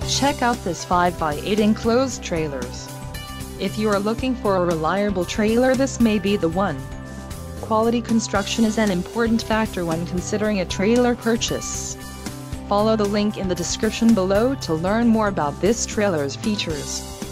Check out this 5x8 enclosed trailers. If you are looking for a reliable trailer, this may be the one. Quality construction is an important factor when considering a trailer purchase. Follow the link in the description below to learn more about this trailer's features.